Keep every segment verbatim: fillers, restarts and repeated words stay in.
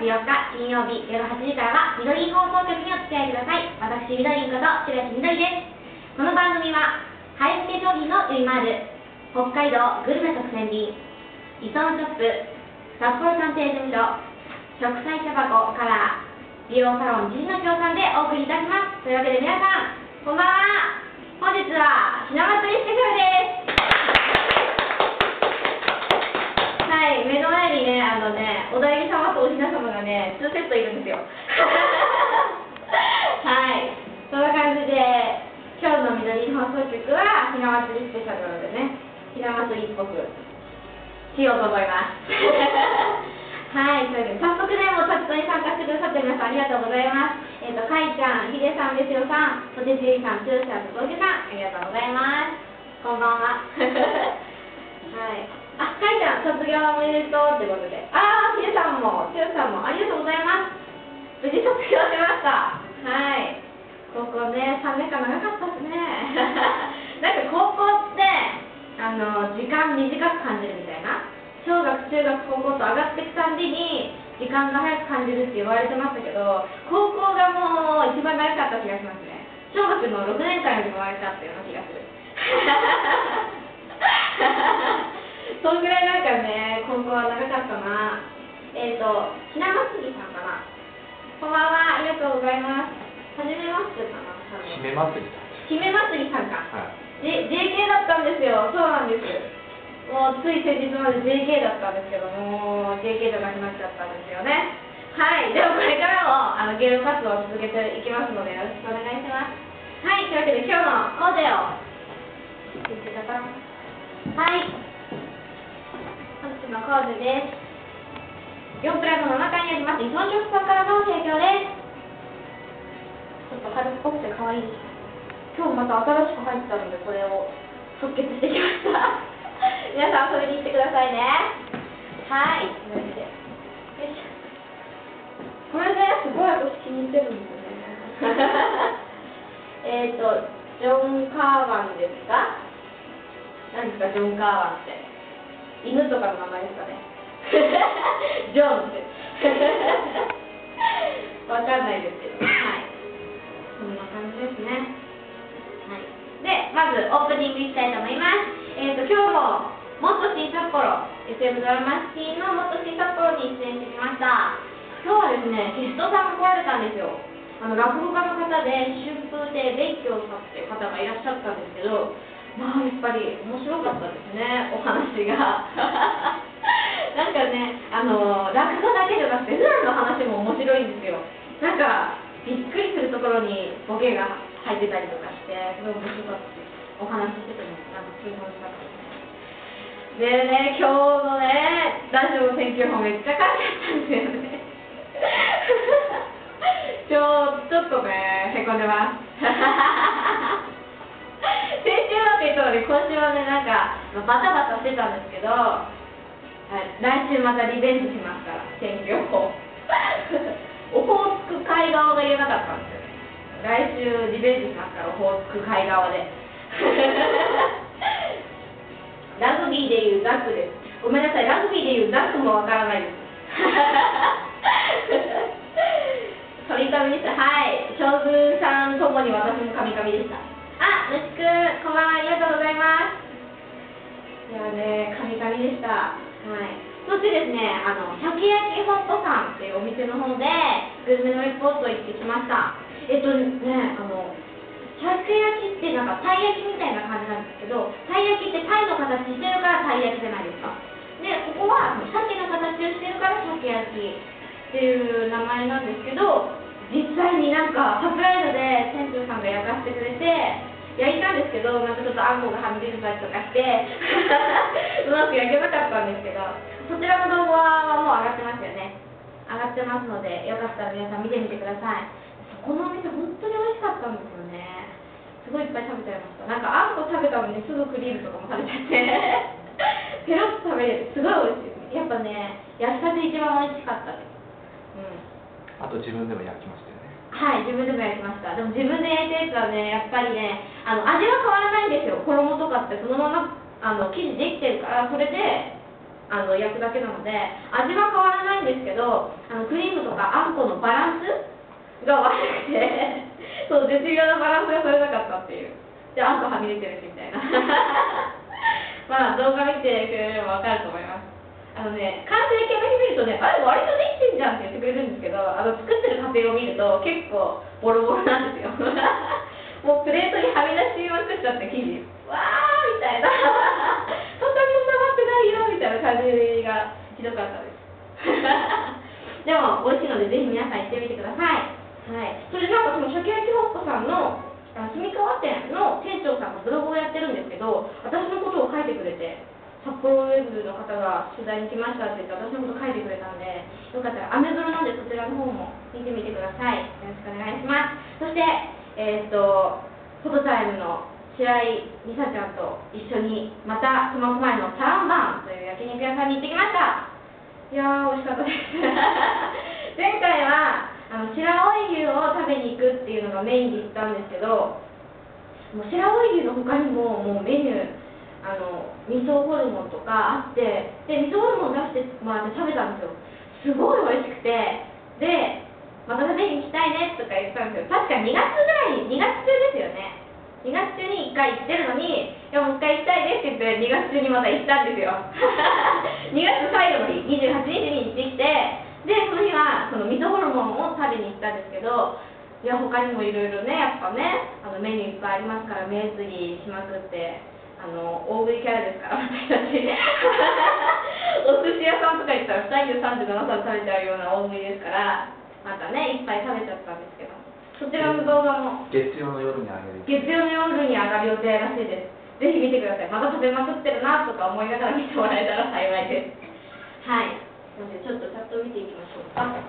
よっか金曜日夜はちじからはみどりん放送局にお付き合いください。私みどりんこと白木みどりです。この番組は買い付け商品のゆいまーる、北海道グルメ特選便、磯野ショップ、札幌探偵事務所、植栽茶箱から美容サロンじじの協賛でお送りいたします。というわけで皆さんこんばんは。本日はひな祭りスペシャルです。はい、目の前にね、あのね、おだいり様とおひな様がね、にセットいるんですよ。はい、そんな感じで、今日のみどり放送局はひな祭りスペシャルなのでね、ひな祭りっぽくしようと思います。はい、というわけで、早速ね、もうチャットに参加してくださって皆さんありがとうございます。えっ、ー、と、かいちゃん、ひでさん、ですよさん、とてじいさん、つーちゃん、ととうけさん、ありがとうございます。こんばんは。はい。あ、かいちゃん、卒業おめでとうってことで。あー、ひでさんも、つーさんも、ありがとうございます。無事卒業しました。はい。高校ね、さんねんかん長かったですね。なんか高校って、あの、時間短く感じるみたいな。小学、中学、高校と上がっていくたんびに時間が早く感じるって言われてましたけど、高校がもう一番長かった気がしますね。小学のろくねんかんよりも長かったような気がする。そんぐらいなんかね、高校は長かったな。えっ、ー、と、ひな祭りさんかな。こんばんは、ありがとうございます。はじめましてかな。 ひめ祭りさん。 ひめ祭りさんか。 はい、 J、ジェーケー だったんですよ。そうなんです。もうつい先日まで ジェーケー だったんですけども、ジェーケー じゃなくなっちゃったんですよね。はい、でもこれからもあの芸能活動を続けていきますのでよろしくお願いします。はい、というわけで今日のコーデを見てください。はい、本日のコーデです。よんプラザの中にあります磯野ショップさんからの提供です。ちょっと春っぽくて可愛いです。今日また新しく入ったのでこれを即決してきました。皆さん遊びに行ってくださいね。はい。というわけで、よいしょ。これね、すごい私気に入ってるんですよね。えっと、ジョン・カーワンですか？何ですか、ジョン・カーワンって。犬とかの名前ですかね。ジョンって。わかんないですけど、はい。こんな感じですね。はい。で、まずオープニングいきたいと思います。えーと、今日も、もっと新札幌、エスエム ドラマシティのもっと新札幌に出演してきました。今日はですね、ゲストさんが来られたんですよ。あの、落語家の方で、春風亭勉強さんっていう方がいらっしゃったんですけど、まあ、やっぱり面白かったですね、お話が。なんかね、あの、落語だけじゃなくて、普段の話も面白いんですよ。なんか、びっくりするところにボケが入ってたりとかして、すごい面白かったです。お話ししてても、なんかすごい楽しかったですね。でね、今日のね、ラジオの天気予報めっちゃ書いてあったんですよね。今日、ちょっとね、へこんでます。先週はって言ったのに、今週はね、なんか、バタバタしてたんですけど、はい、来週またリベンジしますから、天気予報。オホーツク海側が言えなかったんですよね。来週リベンジしますから、オホーツク海側で。ラグビーでいうザックです。ごめんなさい、ラグビーでいうザックもわからないです。カミカミでした。はい。将軍さんともに私もカミカミでした。あ、虫くん、こんばんは、ありがとうございます。いやね、カミカミでした。はい。そしてですね、あの、鮭焼き本舗さんっていうお店の方で、グルメのレポート行ってきました。えっとね、あの、鮭焼きってなんかたい焼きみたいな感じなんですけど、たい焼きって鯛の形してるからたい焼きじゃないですか。で、ここは鮭の形をしてるから鮭焼きっていう名前なんですけど、実際になんかサプライズで店長さんが焼かせてくれて焼いたんですけど、なんかちょっとあんこがはみ出てたりとかしてうまく焼けなかったんですけど、そちらの動画はもう上がってますよね。上がってますので、よかったら皆さん見てみてください。このお店本当に美味しかったんですよね。すごいいっぱい食べちゃいました。なんかあんこ食べたのにすぐクリームとかも食べちゃってペロッと食べれる。すごい美味しいです。やっぱね、焼きたて一番美味しかったです。うん。 あと自分でも焼きましたよね。 はい、自分でも焼きました。でも自分で焼いたやつはね、やっぱりね、あの味は変わらないんですよ。衣とかってそのままあの生地できてるから、それであの焼くだけなので味は変わらないんですけど、あのクリームとかあんこのバランスが悪くてそう絶妙なバランスが取れなかったっていう。であんこはみ出てるしみたいなまあ動画見てくれれば分かると思います。あのね、完成形だけ見るとね、あれ割とできてんじゃんって言ってくれるんですけど、あの作ってる過程を見ると結構ボロボロなんですよもうプレートにはみ出しまくっちゃって生地わーみたいな本当に収まってないよみたいな感じがひどかったですでも美味しいのでぜひ皆さん行ってみてください。はい、それでなんかその鮭焼きほっこさんの住川店の店長さんがブログをやってるんですけど、私のことを書いてくれて、札幌ウェブの方が取材に来ましたって言って私のこと書いてくれたんで、よかったらアメブロなんでそちらの方も見てみてください。よろしくお願いします。そしてえー、っとフォトタイムの白井美沙ちゃんと一緒にまたその前のタランバンという焼肉屋さんに行ってきました。いやー美味しかったです前回はあの白老牛を食べに行くっていうのがメインで行ったんですけど、もう白老牛の他にももうメニューあの味噌ホルモンとかあって、で味噌ホルモン出してもらって食べたんですよ。すごい美味しくて、でまた食べに行きたいねとか言ってたんですよ。確かにがつぐらいにがつ中ですよね。にがつ中にいっかい行ってるのに、いやもういっかい行きたいですって言ってにがつ中にまた行ったんですよにがつ最後の日にじゅうはちにちに行ってきて、でその日はその味噌ホルモンを食べに行ったんですけど、いや他にもいろいろね、やっぱねあのメニューいっぱいありますから目移りしまくって、あの大食いキャラですから私たちお寿司屋さんとか行ったらふたりでさんじゅうななさん食べちゃうような大食いですから、またねいっぱい食べちゃったんですけど、そちらの動画も月曜の夜にあげる月曜の夜に上がる予定らしいです。ぜひ見てください。また食べまくってるなとか思いながら見てもらえたら幸いです。はい。なのでちょっとチャットを見ていきましょうか。はい。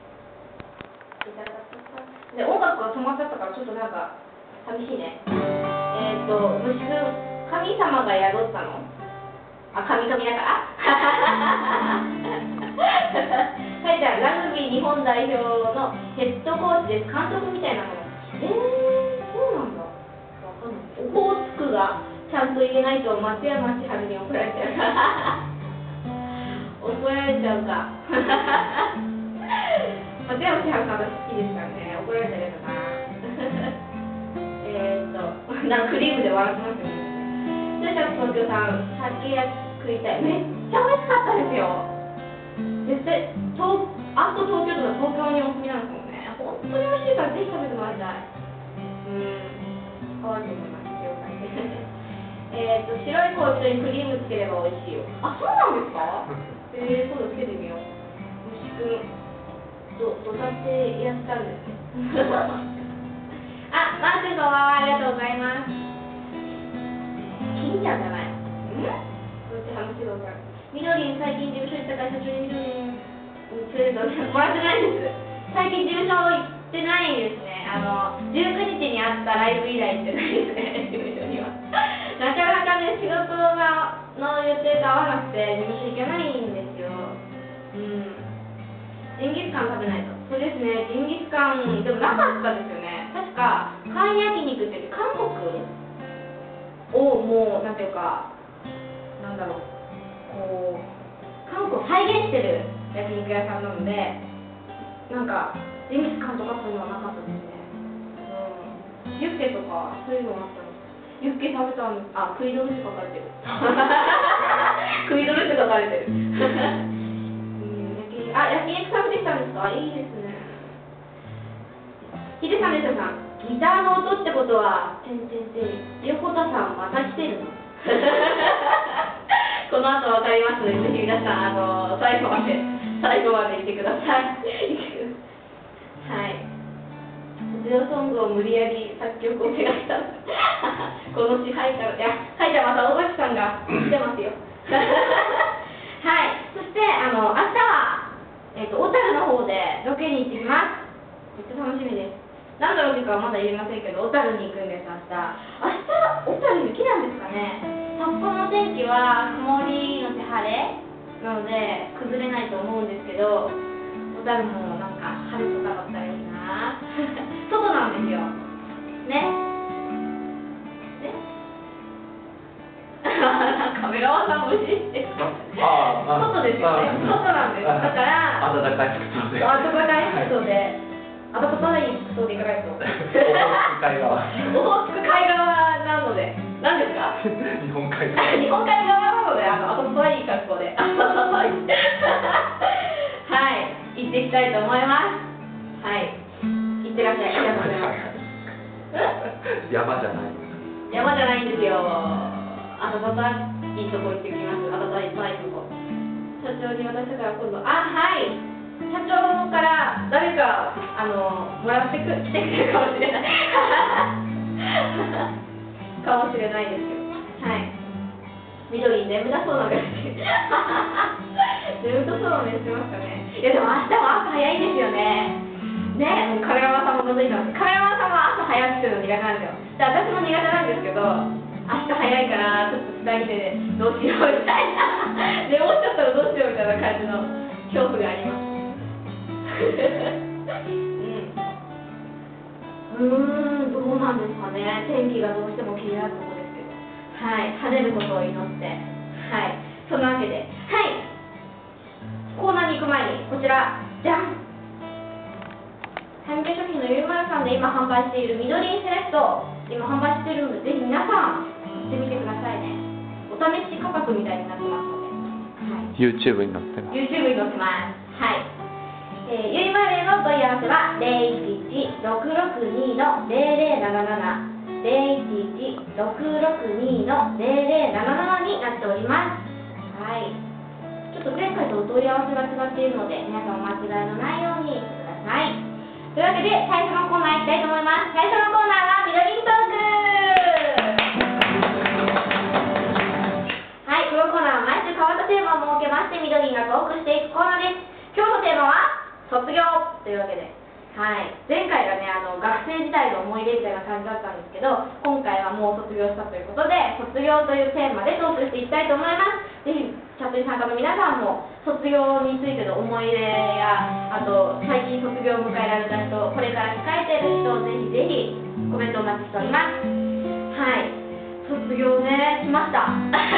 で音楽が止まっちゃったからちょっとなんか寂しいね。えっ、ー、と虫くん、神様が宿ったの？あ、神々だからはい、じゃあラグビー日本代表のヘッドコーチです。監督みたいなもの。えー、そうなんだ。わかんない。オホーツクがちゃんと言えないと松山千春に怒られちゃうから怒られちゃうか松山千春さんが好きですからね、怒られちゃうかなえっと、なんかクリームで笑ってますよね。そしたら東京さん、酒焼き食いたい。めっちゃ美味しかったですよ。絶対、東あと東京とか東京におすすめなんですもんね。本当に美味しいからぜひ食べてもらいたい。うーん、変わると思います。了解えっと、白い恋人にクリームつければ美味しいよ。あ、そうなんですかえー、今度つけてみよう。虫くん、ど、どさってやったんですね。あ、マー君こんばんは、ありがとうございます。金ちゃんじゃない。んどっち話が分かる。みどりん、最近事務所行ったから社長にみどりん連れてもらってないです。最近事務所行ってないですね。あの、じゅうくにちにあったライブ以来行ってないですね、事務所には。なかなかね、仕事がの予定と合わなくて、事務所行けないんですよ。うん。ジンギスカン食べないと。そうですね、ジンギスカン、でもなかったですよね。確か、簡易焼肉って言って、韓国をもう、なんていうか、なんだろう、こう、韓国を再現してる焼肉屋さんなので、なんか、ジンギスカンとかそういうのはなかったですね。うん。ユッケとか、そういうのがあったんです。ユッケ食べたんです。あ、食いドルって書かれてる。食いドルって書かれてる。あ、焼肉食べてきたんですか？いいですね。ヒデさん、レシャさん、ギターの音ってことは、てんてんてん、横田さん、また来てるのこの後わかりますので、ぜひ皆さん、あの、最後まで、最後までいてください。はい。ジオソングを無理やり作曲を手がけたこの支配から、いや、はい、じゃあまた尾崎さんが来てますよ。はい。そして、あの、明日は、えっと、小樽の方でロケに行ってきます。めっちゃ楽しみです。何のロケかはまだ言えませんけど、小樽に行くんです、明日。明日、小樽雪なんですかね。札幌の天気は曇りのち晴れなので、崩れないと思うんですけど、小樽もなんか晴れとかだったらいいな外なんですよ。ね。ね。カメラマンさん無事ですか外ですよね。外なんです。だから暖かい服装で。 暖かい服装で、暖かい服装で行かないと。 オホーツク海側。 オホーツク海側なので、何ですか？ 日本海側。 日本海側なので、あの暖かい格好で。はい、行っていきたいと思います。はい、行ってらっしゃい。ありがとうございます。 山じゃない。 山じゃないんですよ。暖かいとこ行ってきます。暖かいとこ。社長に渡したから今度、あ、はい。社長から誰かあのもらってく来てくれるかもしれない。かもしれないですけど。はい。緑眠たそうな目して。眠たそうな目してますかね。いやでも明日も朝早いですよね。ね、もうカメラマンさんも覗いてます。カメラマンさんは朝早くするの苦手なんですよ。で、私も苦手なんですけど、明日早いからちょっとふたりでどうしようみたいな。寝落ちちゃったらどうしようみたいな感じの恐怖があります。うん、うーん、どうなんですかね。天気がどうしても気になるところですけど。はい、晴れることを祈って。はい、そんなわけで、はい、コーナーに行く前に、こちら、じゃん。産業食品のゆうまるさんで今販売している緑セレクト、今販売しているので、ぜひ皆さん、行ってみてくださいね。お試し価格みたいになってますので。はい、 YouTube に載ってます。 YouTube に載ってます。はい。えー、ゆいまるへの問い合わせはゼロいちいちろくろくにのゼロゼロなななな、ゼロいちいちろくろくにのゼロゼロななななになっております。はい。ちょっと前回とお問い合わせが違っているので、皆さんお間違いのないようにしてください。というわけで、最初のコーナー行きたいと思います。最初のコーナーは、みどりんトーク。はい、このコーナーは毎週変わったテーマを設けまして、みどりんがトークしていくコーナーです。今日のテーマは、卒業というわけで。はい、前回がね、あの学生時代の思い出みたいな感じだったんですけど、今回はもう卒業したということで、卒業というテーマでトークしていきたいと思います。ぜひ、チャットに参加の皆さんも、卒業についての思い出や、あと、最近卒業を迎えられた人、これから控えている人、ぜひぜひコメントお待ちしております。はい、卒業ね、しました。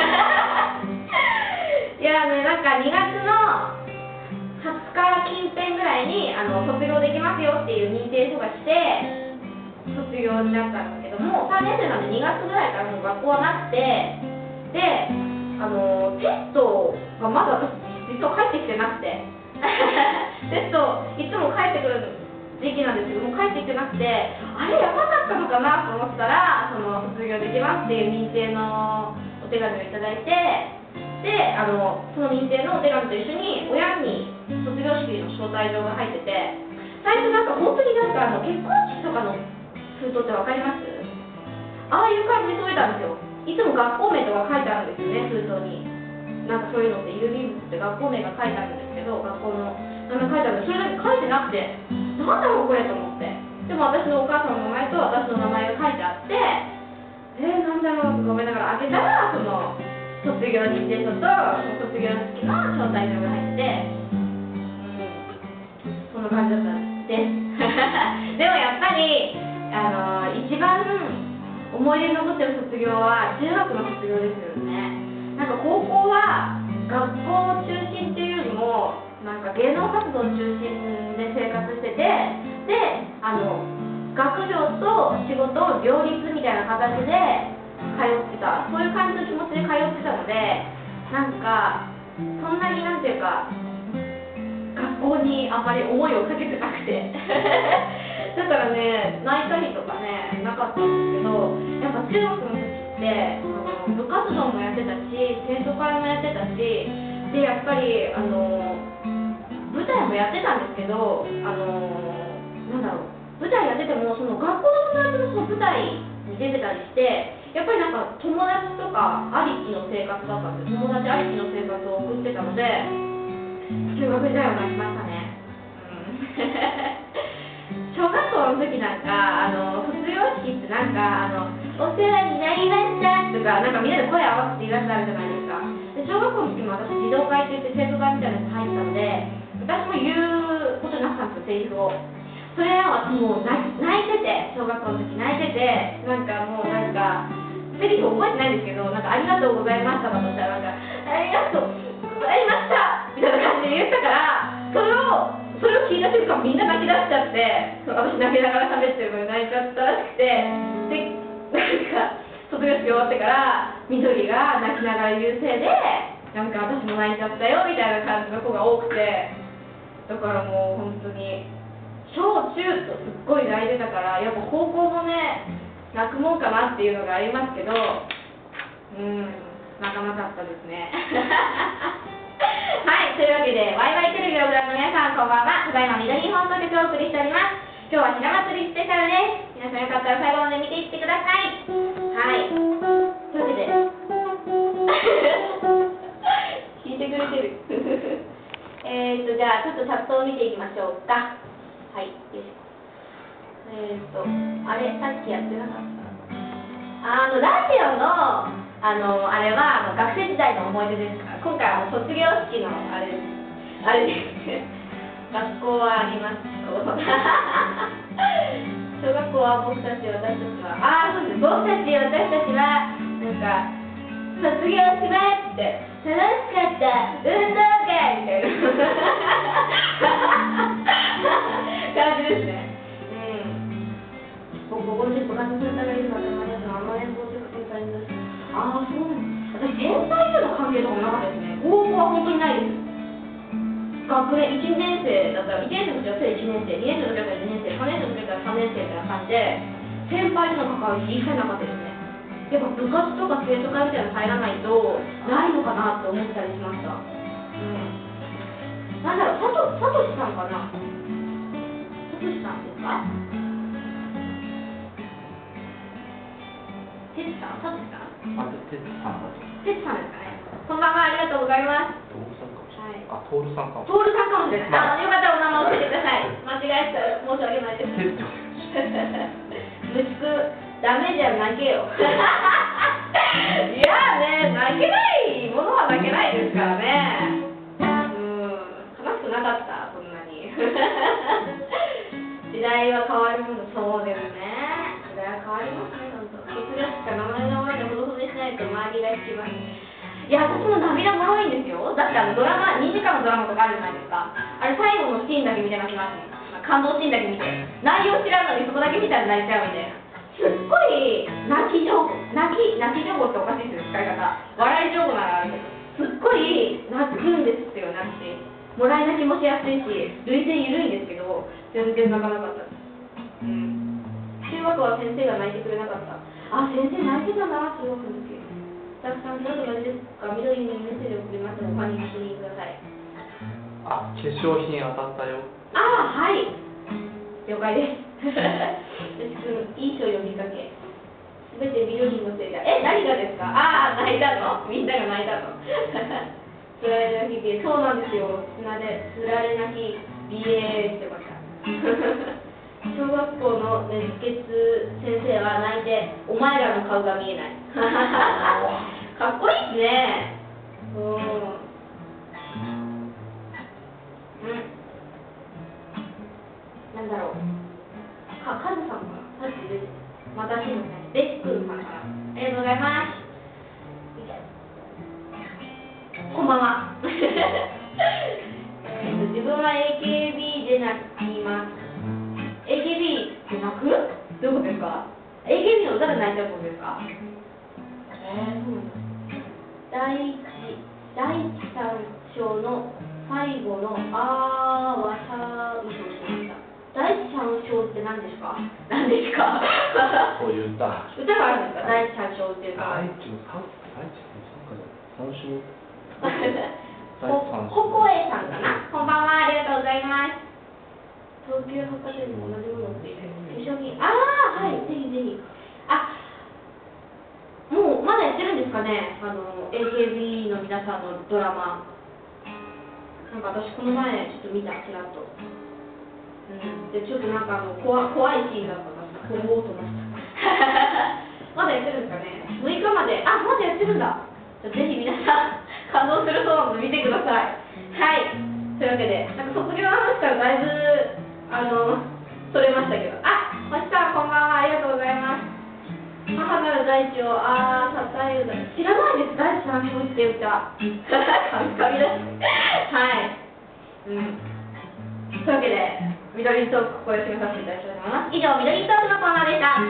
いやね、なんかにがつのはつか近辺ぐらいにあの卒業できますよっていう認定書が来て卒業になったんですけども、さんねん生なんでにがつぐらいからもう学校はなくて、で、あのテストがまだ私実は帰ってきてなくてテストいつも帰ってくる時期なんですけども帰ってきてなくて、あれやばかったのかなと思ったら、その卒業できますっていう認定のお手紙をいただいて、で、あのその認定のお手紙と一緒に親に卒業式の招待状が入ってて、最初なんか本当になんかあの結婚式とかの封筒ってわかります？ああいう感じで届いたんですよ。いつも学校名とか書いてあるんですよね、封筒に。なんかそういうのって郵便物って学校名が書いてあるんですけど、学校の名前書いてあるんで、それだけ書いてなくて、なんだろうこれと思って。でも私のお母さんの名前と私の名前が書いてあって、えー、なんだろうと思いながら開けたら、その卒業認定書とその卒業式の招待状が入ってて、うん、そんな感じだったんです。でもやっぱり、あの一番思い出に残ってる卒業は中学の卒業ですよね。なんか高校は学校中心っていうよりもなんか芸能活動中心で生活してて、であの学業と仕事を両立みたいな形で通ってた、そういう感じの気持ちで通ってたので、なんかそんなになんていうか学校にあまり思いをかけてなくてだからね、泣いたりとかねなかったんですけど、やっぱ中学の時ってあの部活動もやってたし生徒会もやってたしで、やっぱりあの舞台もやってたんですけど、あのなんだろう、舞台やっててもその学校の友達のその舞台に出てたりして、やっぱりなんか友達とかありきの生活だったんです。友達ありきの生活を送ってたので、中学時代は泣きましたね。うん、小学校の時なんかあの卒業式ってなんかあのお世話になりましたとかなんかみんなで声合わせて言い出すあるじゃないですか。で小学校の時も私児童会って言って生徒会みたいなのに入ったので、私も言うことになったんですよ、セリフを。それはもう泣いてて、小学校の時泣いてて、なんかもうなんかセリフ覚えてないんですけど、なんかありがとうございましただとしたらなんかありがとうごございましたみたいな感じで言ったから、それをそれを聞いた瞬間みんな泣き出しちゃって、私泣きながら喋ってるのに泣いちゃったらしくて、でなんか卒業式終わってから緑が泣きながら言うせいでなんか私も泣いちゃったよみたいな感じの子が多くて、だからもう本当に小中とすっごい泣いてたから、やっぱ高校もね泣くもんかなっていうのがありますけど、うん泣かなかったですね。はい、というわけでワイワイテレビをご覧の皆さんこんばんは。ただいま緑放送局をお送りしております。今日はひな祭りスペシャルです。皆さんよかったら最後まで見ていってください。はい、というわけで聞いてくれてる。えっとじゃあちょっとチャットを見ていきましょうか。はい、よいしょ。えっとあれさっきやってなかった。あのラジオのあのあれはあの学生時代の思い出ですから、今回はもう卒業式のあれあれです。学校はあります。小学校は僕たち、私たちは、ああ、そうです。僕たち、私たちは、なんか、卒業しますって、楽しかった、運動会みたいな感じですね。うん。僕、ここで部活するために、またまやつのあんまり校直先輩に出して、ああ、そうなんです。私、先輩との関係とかもなかったですね。高校は本当にないです。学年いちねん生だったらいちねん生の時はそれいちねん生、にねん生の時はいちねん生、さんねん生の時はさんねん生みたいな感じで先輩との関わり一切なかったですね。やっぱ部活とか生徒会みたいなの入らないとないのかなって思ったりしました。うん、なんだろう、さとさとしさんかな、さとしさんですか、てつさん、さとしさん、 あ、てつさんだと。 てつさんですかね。こんばんは、ありがとうございます。 あ、トールさんかも。 トールさんかもしれない。あ、よかったらお名前教えてください。間違えたら申し訳ないです。息子、ダメじゃ泣けよ。いやね、泣けないものは泣けないですからね。うん、悲しくなかった、そんなに。時代は変わるもの、そうですね。時代は変わりますね、どんどん。卒業式から名前のままでほどほどにしないと周りが引きます。いや、私も涙もろいんですよ。だってあのドラマ、にじかんのドラマとかあるじゃないですか。あれ最後のシーンだけ見て泣きますね。感動シーンだけ見て。内容知らんのにそこだけ見たら泣いちゃうみたいな。すっごい泣き情報、泣き、泣き情報っておかしいですよ、使い方。笑い情報ならあるけど。すっごい泣くんですよ、泣き。もらい泣きもしやすいし、涙腺緩いんですけど、全然泣かなかったです。うん。中学は先生が泣いてくれなかった。あ、先生泣いてたな、中学の時。たくさん、どうぞですか、緑にメッセージを送りますので、ファンに確認ください。 あ、化粧品当たったよ。 ああ、はい。了解です。よし君、いい人呼びかけ。すべて緑のせいだ。え、何がですか。ああ、泣いたの。みんなが泣いたの。つられ泣きビエ、そうなんですよ。つられ、つられ泣きビエしてました。小学校の熱血先生は泣いて、お前らの顔が見えない。かっこいいですね。うん。うん。なんだろう。か、カズさんかな。さっき出てまたしんのね。ベックンさんかな。ありがとうございます。こんばんは。えっと、自分は エーケービー で泣きます。エーケービー って泣く？どういうことですか？ エーケービー の歌で泣いちゃうことですか？えー、そうなんだ。第一、第一三章の最後のあーはさうとしました。第一三章って何ですか？何ですか？ こういう歌。 歌があるんですか？第一三章っていうのは。 第一の三、第一の三かな。三章。 こ、ここえさんかな。こんばんは、ありがとうございます。東急百貨店も同じものを売っている。化粧品、ああ、はい、ぜひぜひ。あ、もうまだやってるんですかね、あの エーケービー の皆さんのドラマ。なんか私この前ちょっと見た、ちらっと。うん、でちょっとなんかあの怖怖いシーンだったから、怖おうと思った。まだやってるんですかね。むいかまで、あ、まだやってるんだ。じゃぜひ皆さん感動するそうなので見てください。はい。というわけで、なんか卒業の話からだいぶあのそれましたけど、あ、星さんこんばんは、ありがとうございます。あ、 離る大地を、あー、たたえる。知らないです、大地さんって歌。神々だし。はい。うん。というわけで、緑トーク、ここで締めさせていただきたいと思います。以上、緑トークのコーナーでした。はい、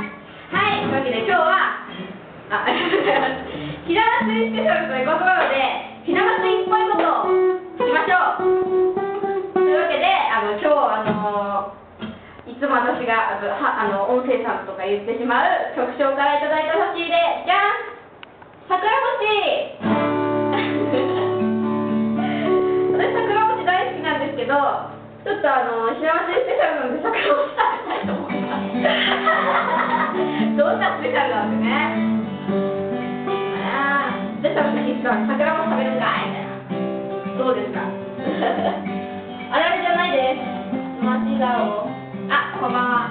というわけで、今日は、あ、ありがとうございます。ひな祭りスペシャルということなので、ひな祭りっぽいことをしましょう。というわけで、あの、今日、あのー、いつも私が、あの、はあの音声さんとか言ってしまう曲紹からいただいた差し入れ、じゃん桜餅私、桜餅大好きなんですけど、ちょっとあの、ひな祭りスペシャルなので桜餅食べたいと思います。どうしたスペシャルなんでね。あー、スペシャルの日さん、桜餅食べるんかいみたいな。どうですかあれあれじゃないです。マジだお。あ、こんばんは。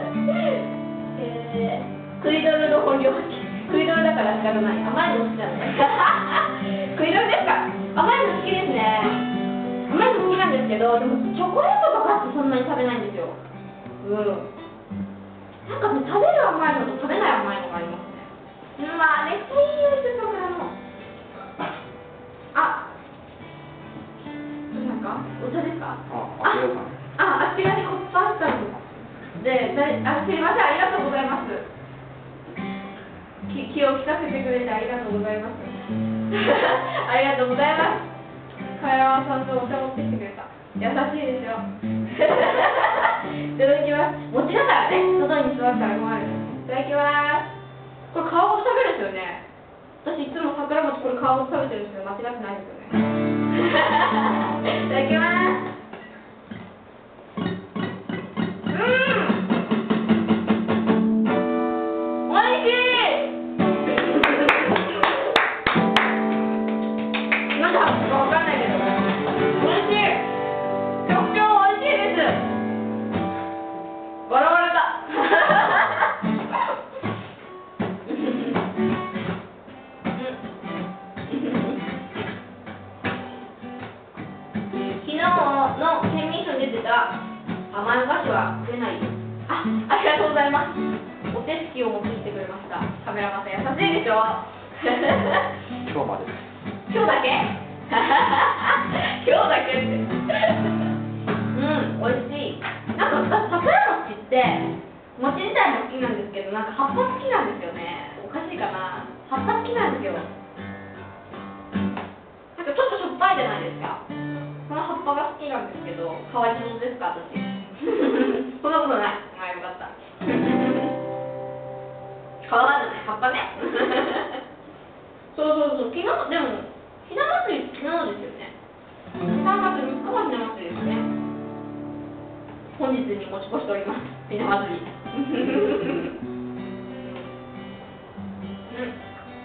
えー、クイドルの本領発揮。クイドルだから仕方ない。甘いの好きなのね。クイドルですか甘いの好きですね。甘いの好きなんですけど、でもチョコレートとかってそんなに食べないんですよ。うん。なんかね、食べる甘いのと食べない甘いのがありますね。まあ、めっちゃいい匂いするのからも。あ、どうですかお茶ですかあ、ありがとうございます。 あ、あちらにコップあったんで、で、あ、すいません、ありがとうございます。き気を利かせてくれてありがとうございます。ありがとうございます。カエラワさんとお茶持ってきてくれた。優しいでしょ。いただきます。餅だからね、外に座ったら困る。いただきます。これ皮ごと食べるんですよね。私いつも桜餅これ皮ごと食べてるんですけど、間違ってないですよね。いただきます。甘いお菓子は出ないです。あ、ありがとうございます。お手つきを持ってきてくれました。カメラマンさん優しいでしょ。 今日まで。 今日だけ？今日だけって。うん、美味しい。なんか私桜餅って餅自体も好きなんですけど、なんか葉っぱ好きなんですよね。おかしいかな。葉っぱ好きなんですよ。なんかちょっとしょっぱいじゃないですか。この葉っぱが好きなんですけど、変わり者ですか私。そんなことない。まあよかった。皮じゃない、葉っぱね。そうそうそう、昨日、でも、ひな祭り、昨日ですよね。さんがつみっかはひな祭りですね。本日に持ち越しております。ひな祭り。うん。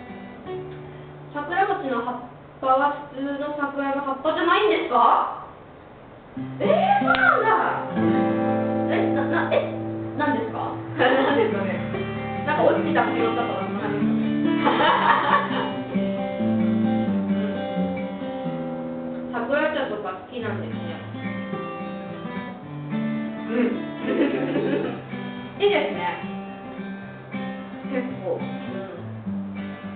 桜餅の葉っぱは普通の桜の葉っぱじゃないんですか？えー、そうなんだ。え、な、な、え、なんですか？なんですかね。なんか落ちた拾ったとかそんな感じですかね。桜茶とか好きなんですね。うん。いいですね。結構。うん。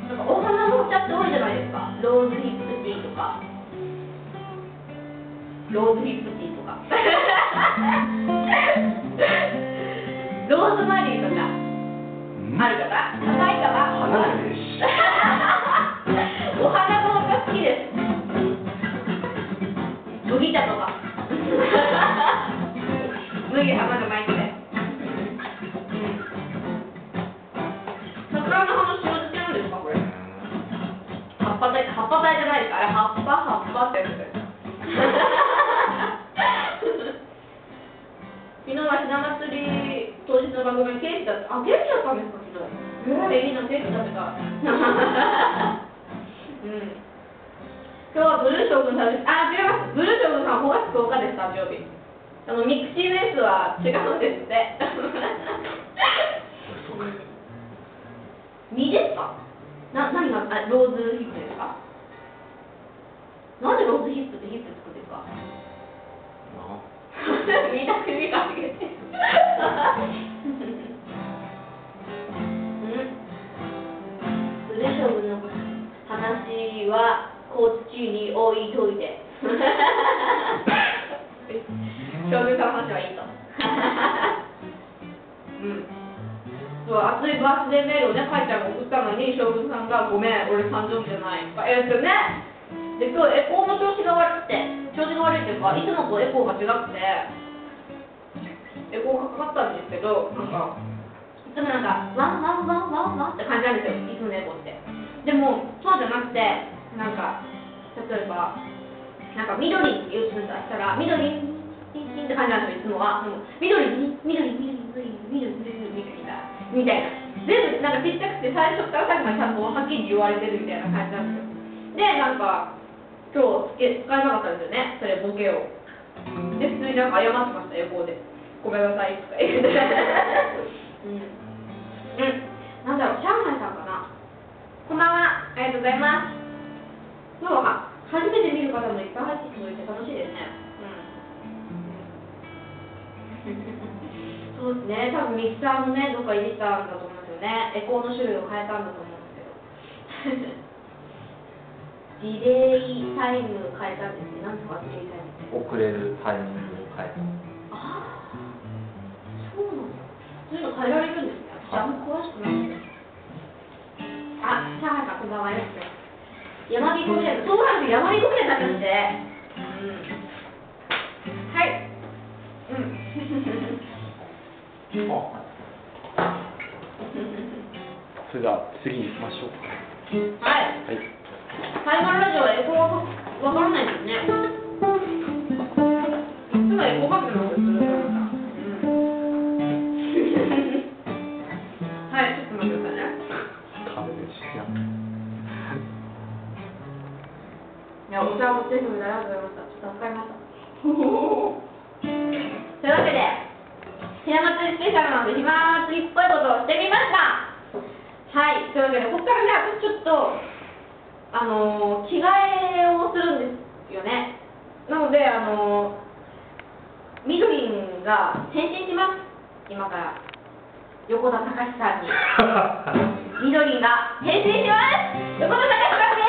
なんかお花のお茶って多いじゃないですか。ローズヒップティーとか。ローズヒップティーとか。ローズマリーとか。あるかな？高いかな？ 花でし。 お花のお茶好きです。麦茶とか。麦花が巻いて。桜の葉の塩漬けなんですかこれ？葉っぱ体葉っぱ体じゃないですか？あれ葉っぱ葉っぱってやつです。昨日はひな祭り当日の番組にケーキだった。あ、ケーキだったんですか昨日。えー、いいな、ケーキ食べた。うん。今日はブルー将軍さんです。あ、違います。ブルー将軍さんごがつとおかです、誕生日。あの、ミクシーのやつは違うんですって。実ですか？な、何が、あ、ローズヒップですか？なんでローズヒップってヒップつくんですか？みんな首かしげて。うん。 に置いといて。将軍さんの話はいいと。うん。そう熱いバースデーメールをね、かいちゃんが送ったのに、将軍さんがごめん、俺誕生日じゃない。えっとね、で、今日エコーの調子が悪くて、調子が悪いっていうか、いつもとエコーが違くて、エコーがかかったんですけど、なんか、いつもなんか、ワンワンワンワンワンって感じなんですよ、いつものエコーって。でも、そうじゃなくて、なんか、例えば、なんか、緑って言うとしたら、緑って感じなんですよ、いつもは。でも緑、緑、緑、緑、緑、緑、緑だ。みたいな。全部、なんかちっちゃくて、最初から最後までちゃんとはっきり言われてるみたいな感じなんですよ。で、なんか、今日つけ使えなかったんですよね、それ、ボケを。で、普通になんか謝ってました、横で。ごめんなさい、とか言って。うん。うん。なんだろう、上海さんかな。こんばんは、ありがとうございます。今日は初めて見る方もいっぱい入ってきてくれて楽しいですね。うん。そうですね、多分ミキサーもね、どっか入れたんだと思うんですよね。エコーの種類を変えたんだと思うんですけど。ディレイタイム変えたんですね。何ですか、ディレイタイムって。 遅れるタイミングを変えた。 ああ、そうなんだ。そういうの変えられるんですね。私あんま詳しくないんです。あ、上海さんこんばんは。よろしく。山彦みたいな、そうなんですよ、山彦みたいになってまして。うん。はい。うん。 それでは次に行きましょうか。 はい。 はい。 タイマルラジオはエコーわからないですね。いつもエコーかけなんですよ、うん。はい、ちょっと待ってくださいね。 ダメですよ。 いや、お茶を持ってくれてありがとうございました。ちょっと助かりました。というわけで、ひな祭りスペシャルなので、ひま祭りっぽいことをしてみました。はい、というわけで、ここからね、私ちょっと、あのー、着替えをするんですよね。なので、あのー、みどりんが変身します。今から。横田隆さんに。みどりんが変身します。横田隆さんです。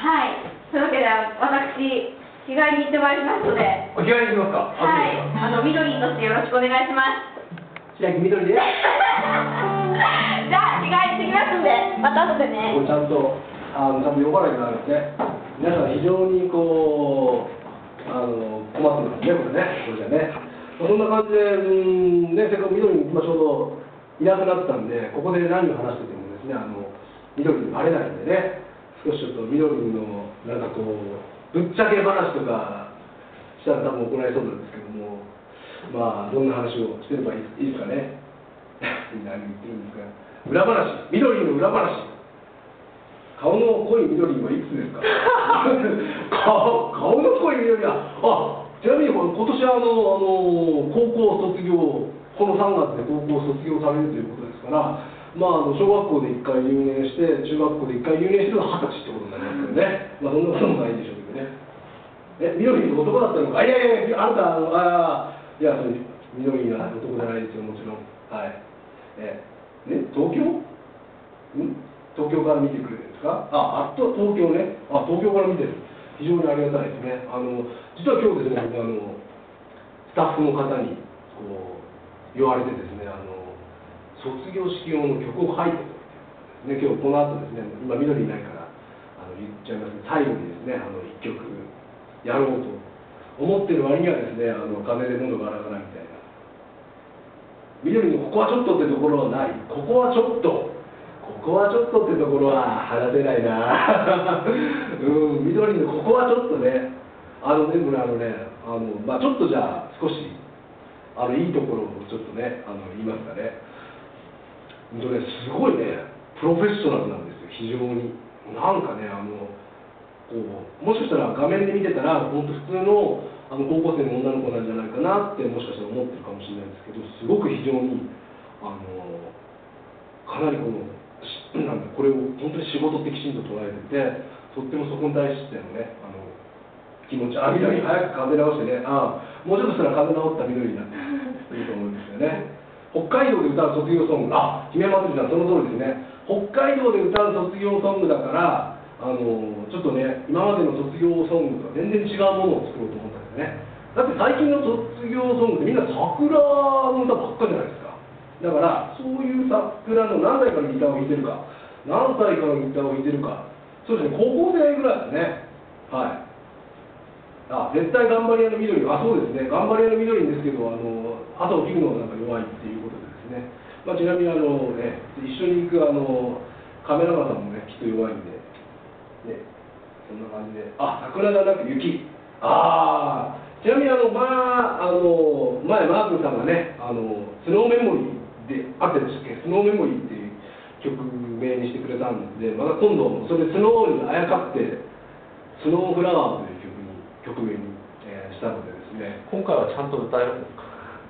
はい。というわけで、私、着替えに行ってまいりますので。 お着替えに行きますか。 はい。あの、みどりんとしてよろしくお願いします。 白木みどりです。 じゃあ、着替えてきますんで、また後でね。 これちゃんと、あの、ちゃんと呼ばないとなるんですね。皆さん非常にこう、あの、困ってますね、これね。これじゃね。そんな感じで、うん、ね、せっかくみどりに今ちょうどいなくなったんで、ここで何を話しててもですね、あの、みどりにバレないんでね、少しちょっとみどりの、なんかこう、ぶっちゃけ話とかしたら多分怒られそうなんですけども、まあ、どんな話をしてればいいいいですかね。何言ってるんですか。裏話、緑の裏話。顔の濃い緑はいくつですか。顔顔の濃い緑は、あ、ちなみに今年あのあの高校卒業、このさんがつで高校卒業されるということですから、まああの小学校でいっかい留年して、中学校でいっかい留年してるのははたちってことになりますけどね。まあそんなこともないんでしょうけどね。え、緑の男だったのか。いやいやいや、あなたあのあいやそれ緑が男じゃないですよ、もちろん。はい。え、ね、東京？ん？東京から見てくれるんですか？あ、あっと東京ね。あ、東京から見てる。非常にありがたいですね。あの実は今日ですね、僕あのスタッフの方にこう言われてですね、あの卒業式用の曲を書いてとね、今日この後ですね、今緑いないからあの言っちゃいますけど、最後にですね、あの一曲やろうと思ってる割にはですね、あの風で喉が荒がないみたいな。緑のここはちょっとってところはない。ここはちょっと。ここはちょっとってところは話せないな。うん、緑のここはちょっとね。あのでもね、あのね、あのまあちょっとじゃあ少しあのいいところをちょっとね、あの言いますかね。本当ね、すごいね、プロフェッショナルなんですよ。非常になんかね、あのこうもしかしたら画面で見てたら本当普通のあの高校生の女の子なんじゃないかなってもしかしたら思ってるかもしれないんですけど、すごく非常にあのかなりこのなんだこれを本当に仕事ってきちんと捉えてて、とってもそこに対してのねあの気持ち、あ、緑早く風直してね、ああもうちょっとしたら風直った緑になってくると思うんですよね。 北海道で歌う卒業ソング、あ、姫山祭さん、その通りですね。北海道で歌う卒業ソングだから、あのちょっとね、今までの卒業ソングとは全然違うものを作ろうと思ったんですね。だって最近の卒業ソングってみんな桜の歌ばっかじゃないですか。だから、そういう桜の何歳からギターを弾いてるか、何歳からギターを弾いてるか、そうですね、高校生ぐらいですね。はい。あ、絶対頑張り屋の緑、あ、そうですね、頑張り屋の緑ですけど、あの朝起きるのがなんか弱いっていうことでですね、まあ、ちなみにあの、ね、一緒に行くあのカメラマンさんもね、きっと弱いんで、ね、そんな感じで、あ、桜じゃなく雪、あー、ちなみにあの、まあ、あの前、マー君さんがね、あのスノーメモリーであってでしたっけ、スノーメモリーっていう曲名にしてくれたんで、また今度、それでスノーにあやかって、スノーフラワーという曲に曲名に、えーしたのでですね、 今回はちゃんと歌えるんですか？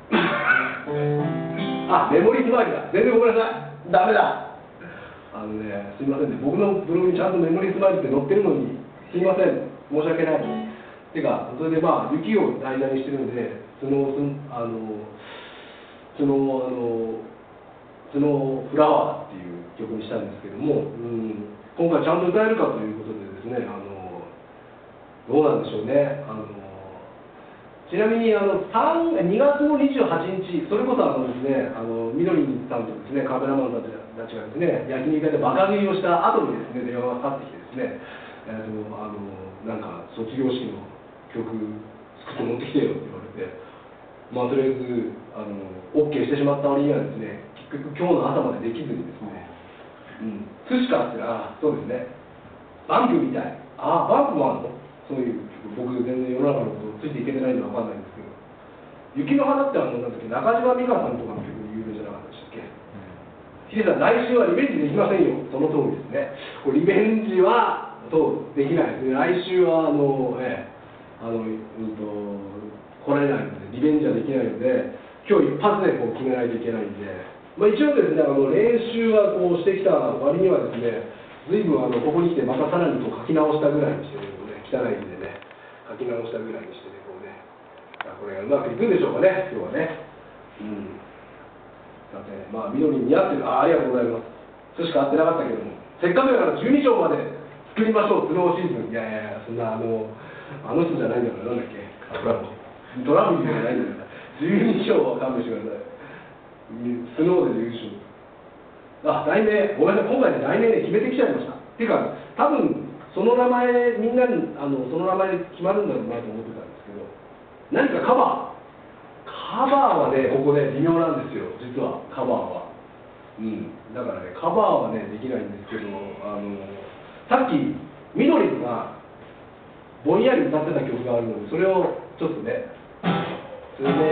あ、メモリースマイルだ、全然ごめんなさい、ダメだ。あのね、すみませんね、僕のブログにちゃんとメモリースマイルって載ってるのに、すみません、申し訳ない。てか、それでまあ、雪を題材にしてるんで、スノー、あの、スノー、あの、スノーフラワーっていう曲にしたんですけども、うん、今回ちゃんと歌えるかということでですね、あの、どうなんでしょうね。あのちなみにあのにがつのにじゅうはちにち、それこそあのですね、あのみどりんさんとですね、カメラマンたちたちがですね、焼肉屋でバカ食いをした後にですね、電話がかかってきてですね、えーとあのなんか卒業式の曲作って持ってきてよって言われて、まあとりあえずあの OK してしまった割にはですね、結局今日の朝までできずにですね、うん、寿司かって言ったら、あ、そうですね、バンクみたい、ああ、バンクもあるの、そういう僕全然世の中のことついていけてないんでわかんないんですけど、雪の花ってあのなんだっけ、中島美嘉さんとかの曲で有名じゃなかったでしたっけ。ヒデさん、来週はリベンジできませんよ。その通りですね。これリベンジはそうできないですね。来週はあの、ええ、あの、うんと来られないのでリベンジはできないので、今日一発でこう決めないといけないんで、まあ、一応ですね、あの練習はこうしてきた割にはですね、随分あのここに来てまたさらにこう書き直したぐらいにしてるので、汚いんでね、書き直したぐらいにしてね、こうね、これがうまくいくんでしょうかね、今日はね。うん。さて、まあ、緑に似合ってる、あ、ありがとうございます。そしか合ってなかったけども、せっかくだからじゅうに章まで作りましょう、スノーシーズン。いやいやいや、そんな、あの、あの人じゃないんだから、なんだっけ、トラブル。トラブルじゃないんだから、じゅうに章は勘弁してください。スノーで優勝。あ、題名、ごめんなさい、今回ね、題名ね、決めてきちゃいました。っていうか、多分その名前、みんなにあのその名前で決まるんだろうなと思ってたんですけど、何かカバー、カバーはね、ここね、微妙なんですよ、実は、カバーは。うん、だからね、カバーはね、できないんですけど、あのさっき、みどりんがぼんやり歌ってた曲があるので、それをちょっとね、つめつめ、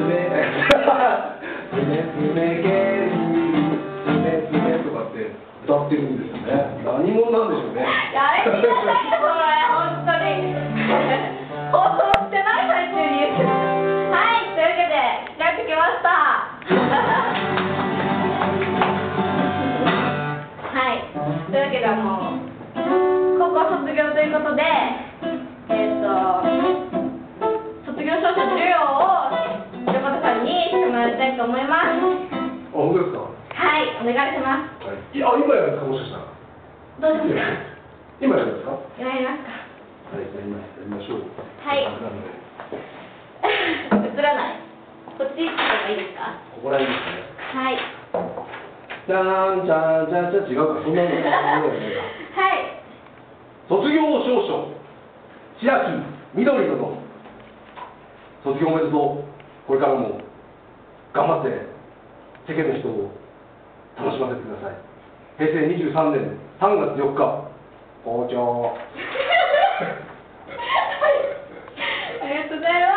つめつめけつめつめとかって歌ってるんですよね。何者なんでしょうね。 やめてくださいよ、それ、本当に。放送してない最中に言ってる。はい、というわけで、やってきました。はい、というわけで、あの、高校卒業ということで、えっと、卒業証書授業を横田さんにしてもらいたいと思います。 あ、本当ですか。 はい、お願いします。 はい、いや、今やるんですか、もしかしたら。 どうしますか。 今やるんですか。 やりますか。 はい、やりまやりましょう。 はい。映らない。こっち行った方がいいですか。 ここら辺ですね。 はい。 じゃーん、じゃーん、じゃーん、じゃーん、違うか、そんなの。はい。卒業証書。千秋みどり殿。卒業おめでとう。これからも頑張って世間の人を楽しませてください。へいせいにじゅうさんねんさんがつよっか、校長。 ありがとうございます。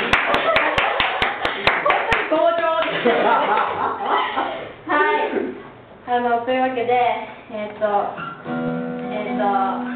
本当に校長です。はい。あのというわけで、えっ、ー、とえっ、ー、と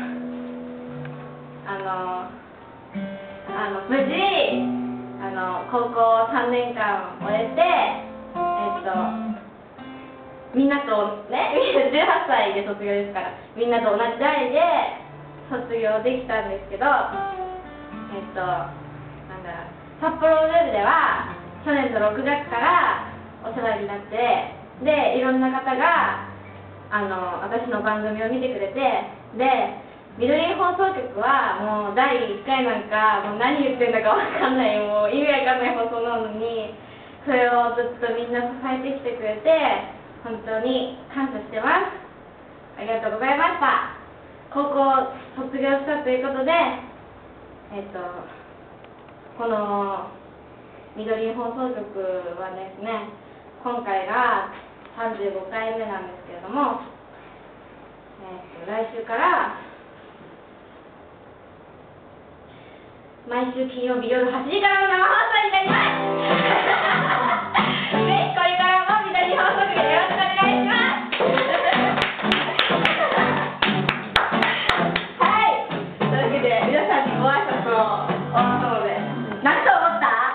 あのあの無事あの高校さんねんかん終えて、えっ、ー、とみんなとね、じゅうはっさいで卒業ですから、みんなと同じ代で卒業できたんですけど、えっと、なんだ、札幌ルールでは、去年のろくがつからお世話になって、でいろんな方があの私の番組を見てくれて、でみどりん放送局はもうだいいっかいなんかもう何言ってんだかわかんない、もう意味わかんない放送なのに、それをずっとみんな支えてきてくれて本当に感謝してます。ありがとうございました。高校卒業したということで、えっとこのみどりん放送局はですね、今回がさんじゅうごかいめなんですけれども、えっと来週から毎週金曜日夜はちじからの生放送になります。ぜひこれからもみどりん放送局よろしくお願いします。はい、というわけで皆さんにご挨拶を終わったので、何と思った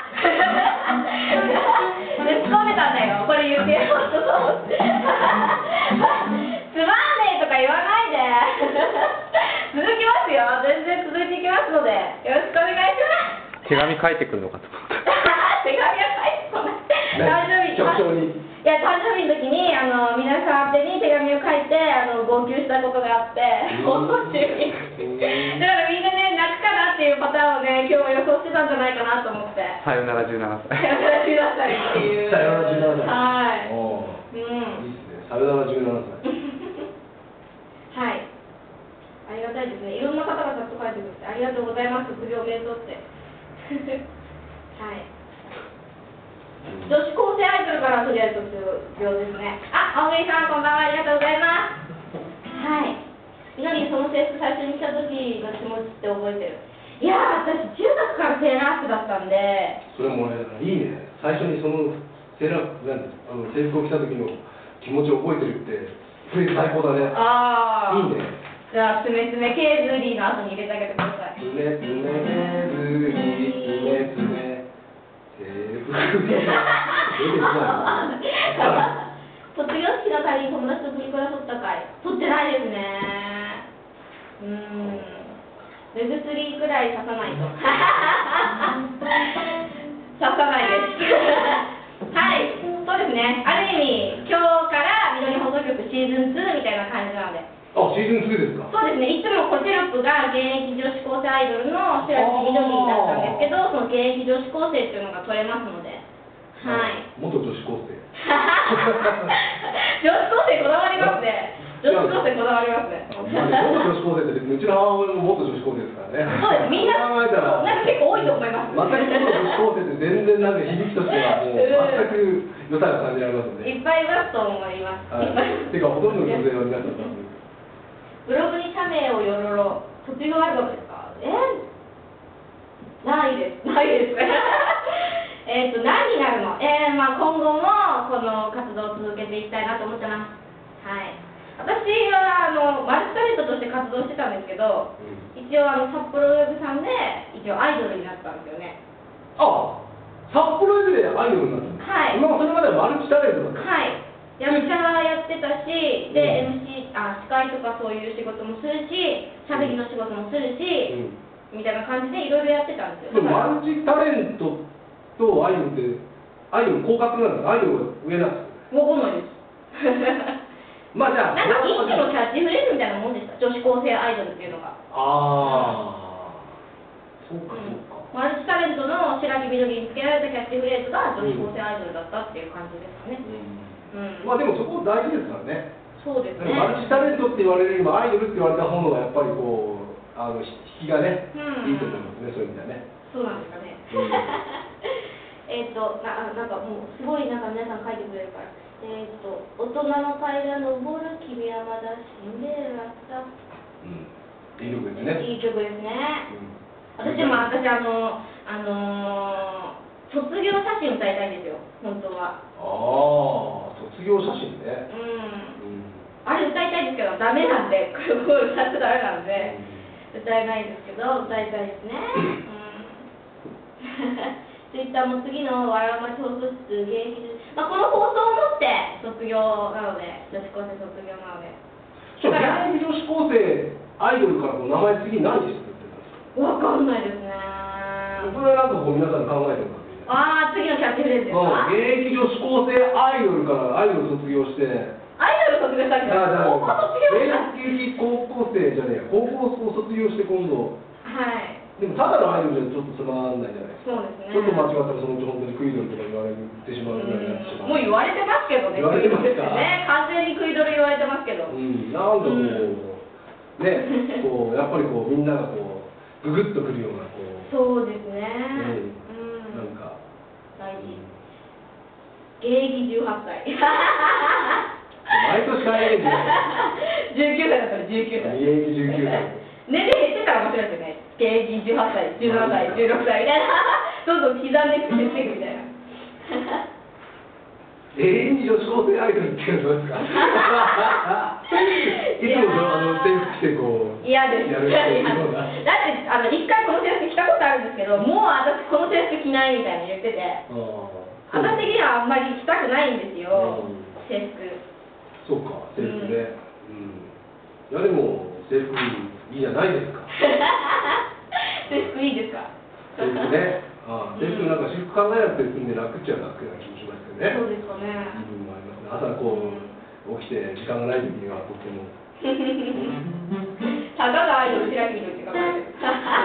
突っ込んでたんだよ、これ言ってよと思ってつまんねえとか言わないで続きますよ、全然続いていきますのでよろしくお願いします。 手紙書いてくるのかと思った手紙は書いてこない。誕生日局長に。 いや、誕生日の時にあの皆さん宛てに手紙を書いてあの号泣したことがあって、放送中にだからみんなね、泣くかなっていうパターンをね、今日予想してたんじゃないかなと思って。 さよならじゅうななさい。 さよならじゅうななさいっていう。 さよならじゅうななさい。 はい。 おうん。 いいですね。さよならじゅうななさい。 はい。ありがたいですね。いろんな方がチャット書いてくれて、ありがとうございます。卒業おめでとうって。はい。女子高生アイドルからとりあえず卒業ですね。あ、青栗さん、こんばんは。ありがとうございます。はい。みのりん、その制服最初に来た時の気持ちって覚えてる？いやー、私、中学からセーラー服だったんで。 それもね、いいね。最初にそのセーラー服、なんあの制服を着た時の気持ちを覚えてるって、それ最高だね。 ああ。 いいね。 じゃあ、つめつめケーズリーの後に入れてあげてください。 つめつめケーズリー、つめつめ制服リー。出てこない。 卒業式の帰りに友達とプリクラ撮ったかい？撮ってないですね。うーん。目薬くらい刺さないと。刺さないです。はい、そうですね。ある意味、今日からみどり放送局シーズンツーみたいな感じなので。 あ、シーズンツーですか？ そうですね。いつもこうテロップが現役女子高生アイドルの白木みどりだったんですけど、その現役女子高生っていうのが取れますので。はい。 元女子高生。 女子高生こだわりますね。女子高生こだわりますね。 元女子高生ってうちの母親も元女子高生ですからね。 そうです。みんな考えたらなんか結構多いと思います。 全く元女子高生って全然なんか響きとしてはもう全く良さが感じられますので。 いっぱいいますと思います。 はい。てかほとんどの女性は皆さんブログに社名をよろろ、卒業アルバムですか？えないです。ないです。えっと、何になるの？えー、まあ今後もこの活動を続けていきたいなと思ってます。はい。私はあのマルチタレントとして活動してたんですけど、うん、一応あの札幌ウェブさんで一応アイドルになったんですよね。 ああ、札幌ウェブでアイドルになったんですか？はい。今それまではマルチタレントだった。 はい。役者やってたし、で、うん、エムシー、あ、司会とかそういう仕事もするし、しゃべりの仕事もするし、うん、みたいな感じでいろいろやってたんですよ。 マルチタレントとアイドルって、アイドル降格なんですか？アイドルが上なんですか？ わかんないです。まあじゃあ、なんかインチのキャッチフレーズみたいなもんでした。女子高生アイドルっていうのが。 ああ、そうかそうか。 マルチタレントの白木みどりにつけられたキャッチフレーズが女子高生アイドルだったっていう感じですかね。うん。うん、 まあでもそこ大事ですからね。 そうですね。 マルチタレントって言われるよりもアイドルって言われた方のがやっぱりこうあの引きがね、うん、いいと思いますね、そういう意味ではね。 そうなんですかね。えっとななんかもうすごいなんか皆さん書いてくれるから。えっと大人の階段登る君はまだシンデレラさ。うん。いい曲ですね。いい曲ですね。うん、私も私あのあのー、卒業写真歌いたいんですよ、本当は。ああ、卒業写真ね。 うん。うん、あれ歌いたいんですけどダメなんで、これ歌っちゃダメなんで、うん、歌えないんですけど歌いたいですね。うん。ツイッターも次のわらまち放送室現役で、まあ、この放送をもって卒業なので、女子高生卒業なので。 そう、現役女子高生アイドルからの名前次何にしてくれてるんですか？ わかんないですね。 それはなんかこう皆さん考えてるんですか？ ああ、次のキャッチフレるんですか？ うん、現役女子高生アイドルからアイドル卒業して、 アイドル卒業したんですか？高校卒業したんです現役高校生じゃねえ、高校卒業して今度、 はい。 でもただのアイドルじゃちょっとつまんないじゃないですか。 そうですね。 ちょっと間違ったらそのうち本当にクイドルとか言われてしまうぐらいになってしまう。 もう言われてますけどね。 言われてますかね、完全に食い取り言われてますけど。 うん、なんかこう、ね、こうやっぱりこうみんながこうググッとくるようなこう。 そうですね。 うん、なんか大事。現役じゅうはっさい。 毎年変えるんじゃない。 じゅうきゅうさいだったらじゅうきゅうさい。 現役じゅうきゅうさい。 年齢減ってたら面白いですよね。現役じゅうはっさい、じゅうななさい、じゅうろくさいみたいな。どんどん刻んで減っていくみたいな。 永遠に女子高生アイドルっていうのはどうですか？いつもそのあの制服着てこう嫌です。 やるっていうのが。 だってあの一回この制服着たことあるんですけど、もう私この制服着ないみたいに言ってて、私的にはあんまり着たくないんですよ、制服。 そうか、制服ね。うん。いやでも制服いいじゃないですか。 制服いいですか？ 制服ね。ああ、制服なんか私服考えなくて済んで楽っちゃ楽な気もしますよね。 そうですかね。 いい部分もありますね。朝こう起きて時間がない時にはとっても。 たかがアイドル開きの時間がある。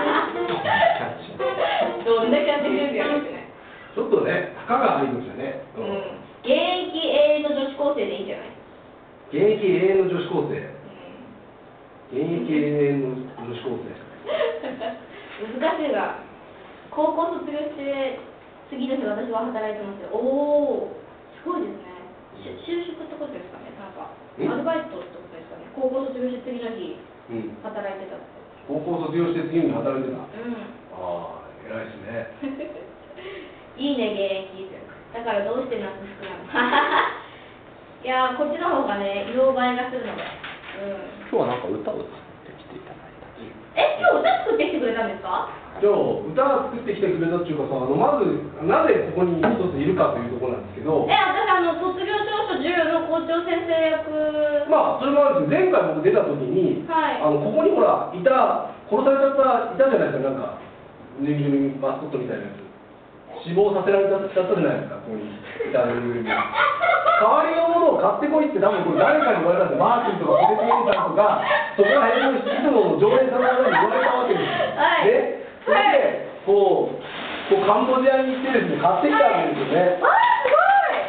どんだけやってくれるんやろってね。 ちょっとね、たかがアイドルじゃね。 うん。現役永遠の女子高生でいいんじゃない？ 現役永遠の女子高生。現役永遠の女子高生。 難しいが、高校卒業して次の日私は働いてますよ。おお、すごいですね。就職ってことですかね、なんかアルバイトってことですかね。高校卒業して次の日、うん、働いてたって。 高校卒業して次の日働いてた。うん。 ああ、偉いですね。 いいね、現役。だからどうして夏服なの？いやー、こっちの方がね、色映えがするので。うん。 今日はなんか歌を作ってきていただいた。 え、今日歌作ってきてくれたんですか？ 今日歌を作ってきてくれたっていうかさ、あのまずなぜここに一ついるかというところなんですけど。 え、私あの卒業証書じゅうの校長先生役。 まあそれもあるんですけど、前回僕出た時に、はい、あのここにほらいた殺されちゃったいたじゃないですか、なんかぬいぐるみマスコットみたいなやつ。死亡させられちゃったじゃないですか、ここにいたぬいぐるみ。代わりのものを買ってこいって多分これ誰かに言われたんで、マーティンとかポテチメンさんとかそこら辺のいつもの常連さんの方に言われたわけですよ。はい、で、それでこうこうカンボジアに行ってですね、買ってきたわけですよね。 あー、すご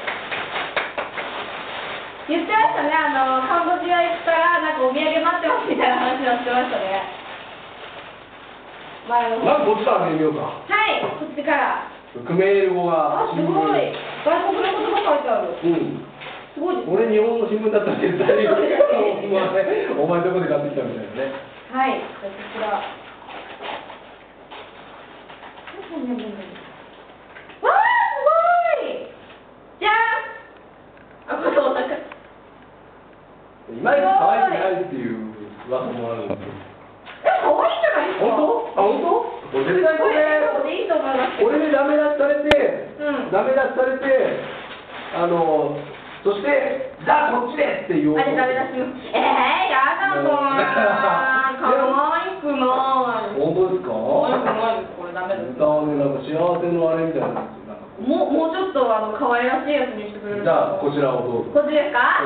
い。言ってましたね、あのカンボジア行ったらなんかお土産待ってますみたいな話をしてましたね。まあ、 まずこっちから見てみようか。 はい、こっちから。 クメール語が。 あ、すごい。外国の言葉書いてある。うん。すごいですね。 俺日本の新聞だったら絶対にお前どこで買ってきたみたいなね。 はい、じゃあこちら。わあ、すごい。じゃーん。あ、これお腹。 いまいち可愛くないっていう噂もあるんですよ。 え、可愛いじゃないですか。 本当？あ、本当？絶対これ、 いいと思います。 これでダメ出しされて、 うん、 ダメ出しされて、あの、そして、じゃあこっちでっていう。 あれダメ出します。えー、やだもん。可愛くない。 本当ですか？ 可愛くないです。これダメです。 歌はね、なんか幸せのあれみたいな。 もう、もうちょっとあの可愛らしいやつにしてくれる。 じゃあこちらをどうぞ。 こっちですか？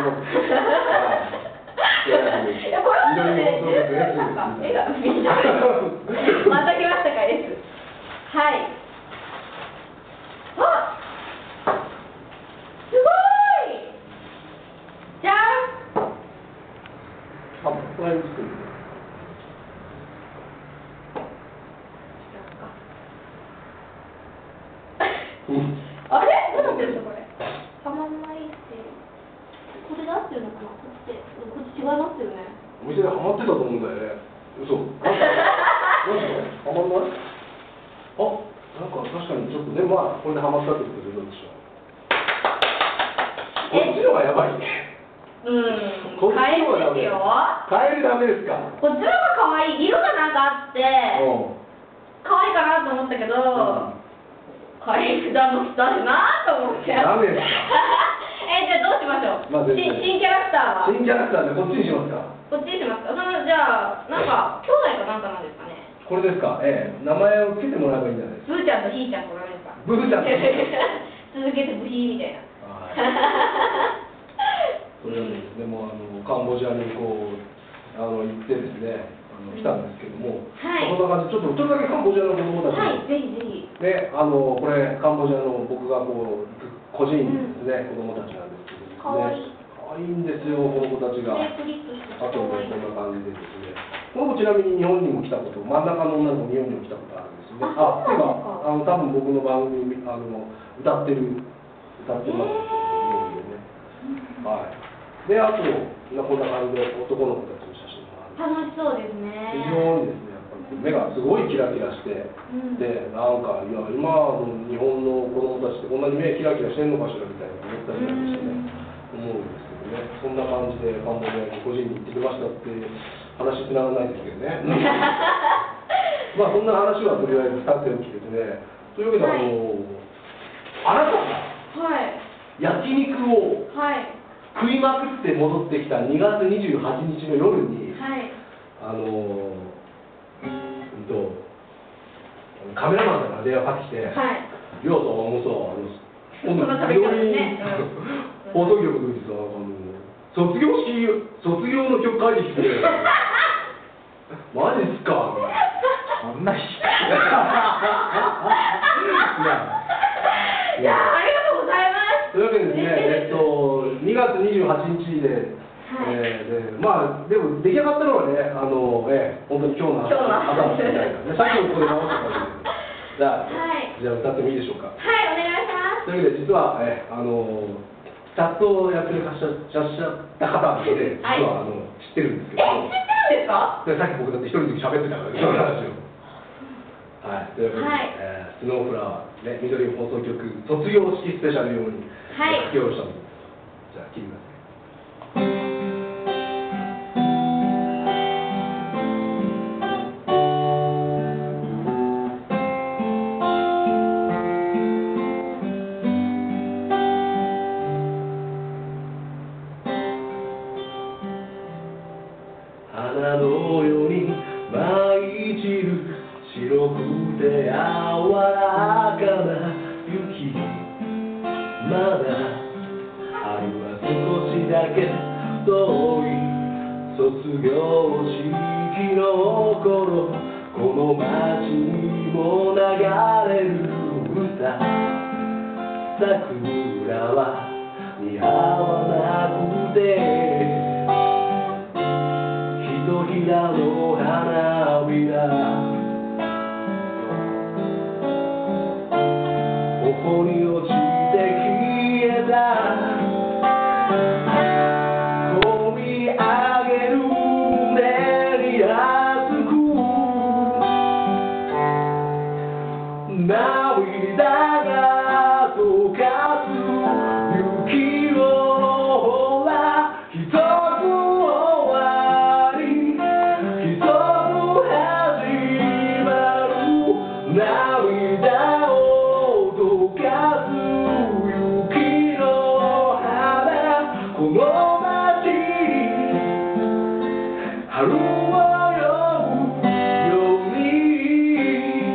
いや、これはね、絵が緑。また来ましたか、S。はい。あ、すごい。じゃん。 あ、これ作る。 あれ、どうなってるんですか、これ。たまんないって。これで合ってるのかな、こっちで。こっち違いますよね。 お店でハマってたと思うんだよね。嘘。なんか、ハマんない？あ、なんか確かにちょっとね、まあこれでハマったってことでどうでしょう。こっちの方がやばいね。 うん。こっちの方がダメですよ。 カエルダメですか。 こっちの方が可愛い。色がなんかあって、可愛いかなと思ったけど、カエルだのだなと思って。 ダメですか。 え、じゃあどうしましょう。まあ、新新キャラクターは。 新キャラクターでこっちにしますか。 こっちにしますか。そのじゃあなんか兄弟かなんかなんですかね。 これですか。ええ、名前をつけてもらえばいいんじゃないですか。 ブーちゃんとヒーちゃんとなんですか。 ブーちゃんと。 続き月部費みたいな。 それはですね、もうあのカンボジアにこうあの行ってですね、あの来たんですけども、 はい、 そんな感じでちょっとちょっとだけカンボジアの子供たちはい、ぜひぜひ。 ね、あのこれカンボジアの僕がこう個人ですね、子供たちなんですけどね、 かわいい。 可愛いんですよ、この子たちが。 ね、プリッとしてあとね、こんな感じでですね、この子ちなみに日本にも来たこと、真ん中の女の子日本にも来たことあるんですよね。あ、ていうか、あの多分僕の番組あの歌ってる歌ってますよね、日本でね。はい。で、あとこんな感じで男の子たちの写真もある。 楽しそうですね。 非常にですね、やっぱり目がすごいキラキラして、 うん、 で、なんかいや今の日本の子供たちってこんなに目キラキラしてんのかしらみたいな思ったりなんかしてね、思うんですけどね、そんな感じでカンボジアに個人に行ってきましたって話つながらないですけどね。まあそんな話はとりあえずさておきですね。というわけで、はい、あのあなたが焼肉を食いまくって戻ってきたにがつにじゅうはちにちの夜に、はい、あのうんとカメラマンから電話かかってきて、はい「りょうさんもさ、あの今度病院放送局の時さ、あの卒業式卒業の曲書いてきてマジっすか?」 そんな日いやありがとうございます。 というわけでですね、えっとにがつにじゅうはちにちで、はい、えー、でまあでも出来上がったのはね、あのえー、本当に今日の朝みたいな、ね、さっきもここで直してたんで、じゃあ、はい、じゃあ歌ってもいいでしょうか。 はい、お願いします。 というわけで実は、えー、あのチャットをやってるらっしゃった方なので、実は、はい、あの知ってるんですけど。 え、知ってるんですか？ でさっき僕だって一人で喋ってたからね、その話を。はい、というわけで、はい、えー、スノーフラワー、ね、緑放送局卒業式スペシャル用に書き下ろしたので、じゃあ切りますね。花のように舞い散る白くて柔らかな雪、まだあるは少しだけ遠い卒業式の頃、この街にも流れる歌、桜は似合わなくてひとひらの花びら、ここに落ちて消えた、込み上げる胸に熱く涙が溶かす雪を、ほら一つ終わり一つ始まる、涙を溶かす雪の花、この街春を呼ぶように、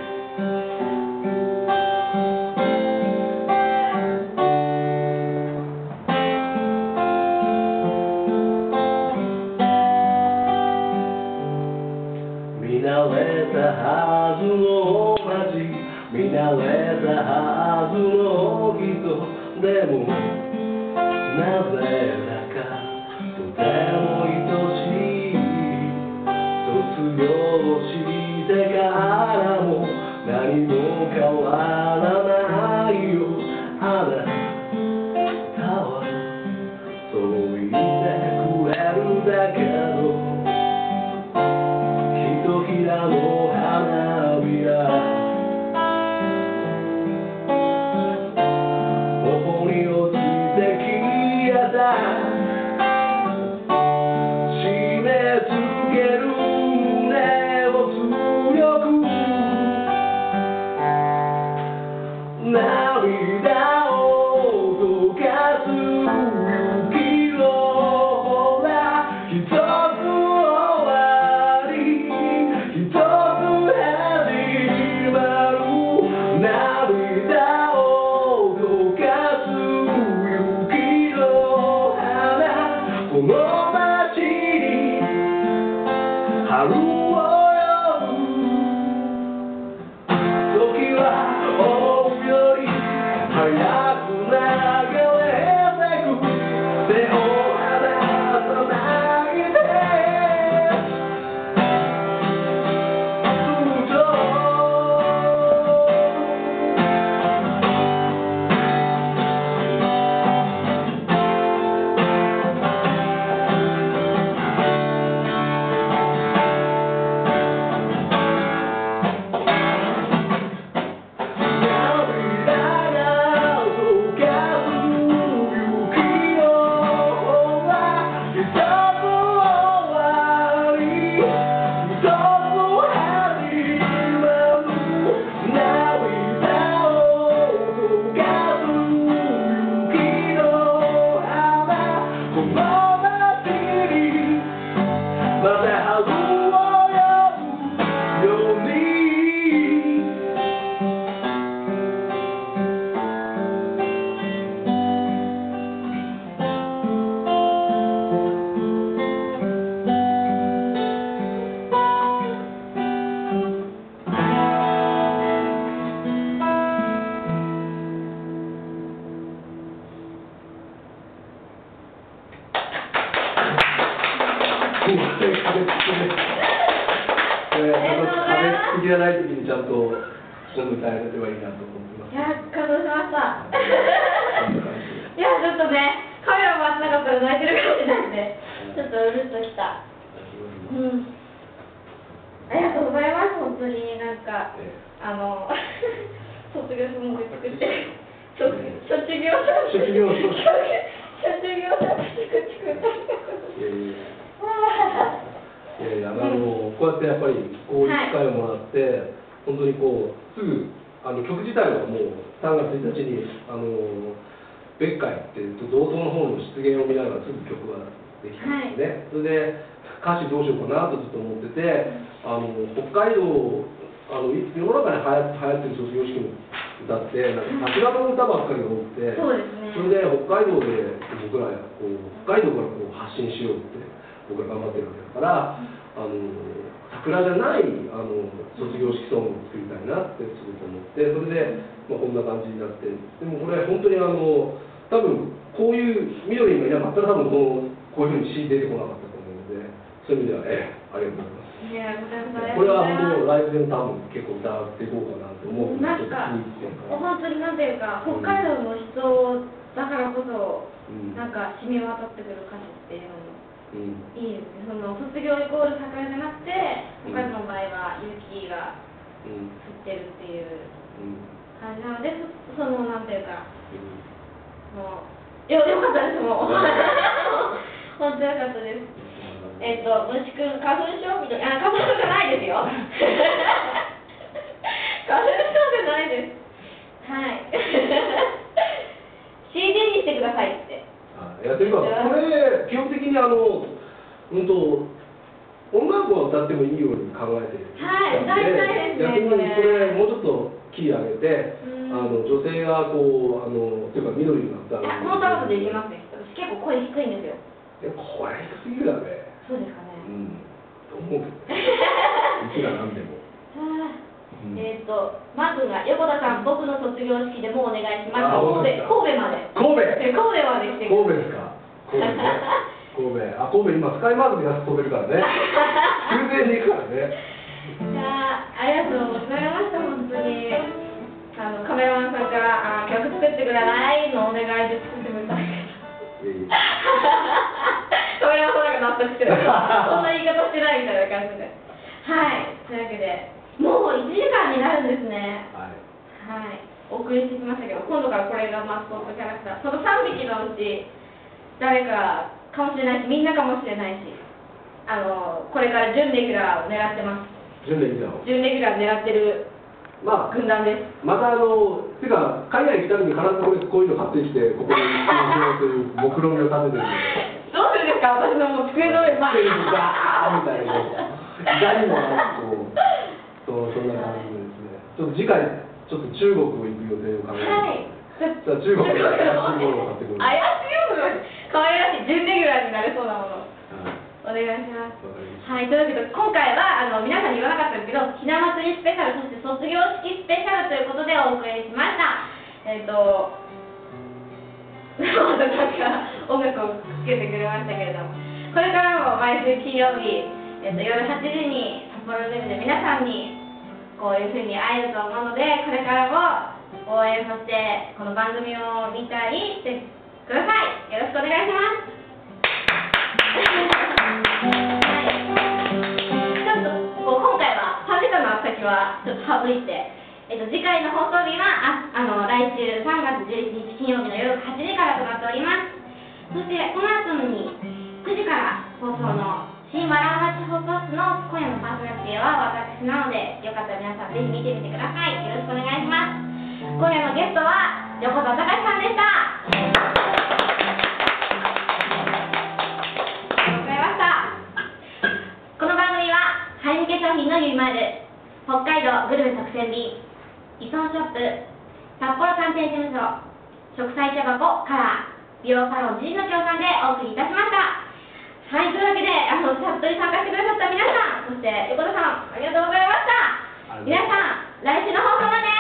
見慣れたはずの街、見慣れたはずの人でも、なぜだかとても愛しい、卒業してからも何も変わらないよ、あなたはそう言ってくれるだけど、ひとひらの花びら、締め付ける胸を強く、涙を溶かす雪を、ほら一つ終わり一つ始まる、涙を溶か壁付きで、ね、壁付きじゃない時にちゃんと今度耐えればいいなと思ってます。 いや、感動しました。いや、ちょっとね、カメラ回ってなかったら泣いてるかもしれないんで、ちょっとうるっときた。うん。ありがとうございます、本当になんか、あの、卒業文句作って、卒業卒業卒業作って作っていやいや、あの、こうやってやっぱり、こういう機会をもらって、本当にこう、すぐ、あの、曲自体はもう、さんがつついたちに、あの、別海って道東の方の出現を見ながらすぐ曲ができたんですね。それで、歌詞どうしようかなとずっと思ってて、あの北海道、あの世の中に流行流行ってる卒業式の歌って、なんか桜の歌ばっかりが多くて、 そうですね、 それで北海道で僕らこう、北海道からこう発信しようって、僕ら頑張ってるわけだから、あの桜じゃないあの卒業式ソングを作りたいなってすごく思って、それで、まあ、こんな感じになって、でもこれ、本当にあの多分こういう緑がいなかったら、多分こうこういうふうに詩出てこなかったと思うので。そういう意味では、ええ、ありがとうございます。 いや、 これは本当、ライブでも多分結構歌っていこうかなと思うので、 なんか、本当になんていうか、北海道の人だからこそ、うん、なんか染み渡ってくる歌詞っていうのも、うん、いいですね。その卒業イコール桜じゃなくて、北海道の場合は雪が降ってるっていう感じなので、その、なんていうか、うん、もう、よ、よかったです、もう。本当よかったです。えっと、虫くん、花粉症みたいな、あ、花粉症じゃないですよ。花粉症じゃないです。はい。シーディー にしてくださいって。 あ、いや、というか、これ、基本的にあの、うんと、女の子が歌ってもいいように考えてる。 はい、大体ですね。 逆にこれ、もうちょっとキー上げて、あの女性がこう、あの、というか、緑が歌う。 この高さでいきますね。私結構声低いんですよ。 いや、これ低すぎるだね。 そうですかね。 うん。と思うけど。いくらなんでも。 うん、えっと、マー君が横田さん、僕の卒業式でもお願いします。神戸、神戸まで。 神戸。 神戸まで来て。 神戸ですか。神戸ね。神戸。あ、神戸今スカイマークで安く飛べるからね。空前に行くからね。 いやありがとうございました、本当に。あの、カメラマンさんから、あ、曲作ってくださいのお願いで作ってくれたんだけど。カメラマンさんなんか納得してる。そんな言い方してないみたいな感じで。はい。というわけで、もういちじかんになるんですね。はい。はい。お送りしてきましたけど、今度からこれがマスコットキャラクター。そのさんびきのうち、誰かかもしれないし、みんなかもしれないし、あの、これから準レギュラーを狙ってます。 準レギュラーを準レギュラー狙ってる。まあ、軍団です。 またあの、てか、海外行くために必ずこれこういうの買ってきて、ここに出演しようという目論見を立ててるんで。 どうするんですか、私のもう机の上に。 バーみたいな。意外にもこう、そう、そんな感じですね。ちょっと次回、ちょっと中国を行く予定を考えて。はい。じゃあ中国で怪しいものを買ってくる。 怪しいもの、可愛らしい、準レギュラーになれそうなもの。お願いします。はい、というわけで今回はあの皆さんに言わなかったんですけど、ひな祭りスペシャル、そして卒業式スペシャルということでお送りしました。えっ、ー、と、またなんか音楽をつけてくれましたけれども、これからも毎週金曜日、えー、と夜はちじに札幌ジムで皆さんにこういうふうに会えると思うので、これからも応援、そしてこの番組を見たりしてください。よろしくお願いします。はい、ちょっとこう今回はさんじかんの先はちょっと省いて、えっと、次回の放送日はああの来週さんがつじゅういちにち金曜日の夜はちじからとなっております。そしてこの後にくじから放送の新わらわら地方ソースの今夜のパーソナリティは私なので、よかったら皆さんぜひ見てみてください。よろしくお願いします。今夜のゲストは横田隆さんでした。ハイニケ商品のゆいまる、北海道グルメ特選便、イソンショップ、札幌探偵事務所、植栽茶箱カラー、美容サロン G の協賛でお送りいたしました。はい、というわけで、あのチャットに参加してくださった皆さん、そして横田さん、ありがとうございました。皆さん、来週の放送まで。